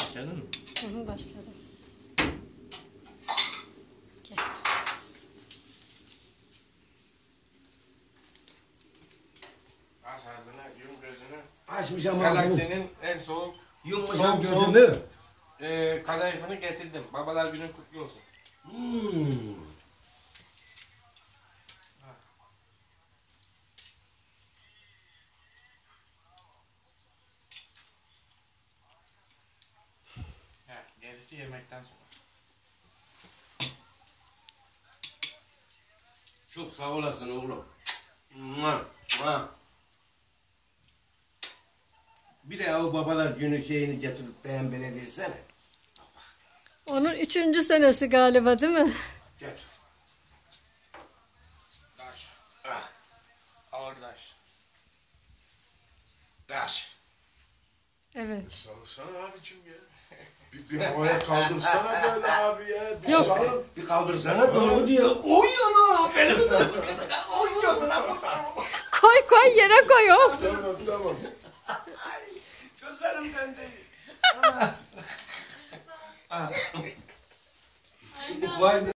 Başladın mı? Hı, başladım. Gel. Aç ağzını, yum gözünü. Açmayacağım ağzını. Galaksinin en soğuk Yummayacağım soğuk, gözünü. kadayıfını getirdim. Babalar günün kutlu olsun. Ha, gerisi yemekten sonra. Çok sağ olasın oğlum. Mua, mua. Bir de o babalar günü şeyini getirip beğenbele versene. Onun 3. senesi galiba değil mi? Getir. Taş. Ah, Ağır taş. taş. Evet. Salsana abicim ya. Bir havaya kaldırsana böyle abi ya. Bir Yok. sal. Bir kaldırsana doğru diyor. Oy ana benim de. Oy ana. Koy koy yere koy oğlum. Tamam tamam. Gözlerimden değil. Ah. Vay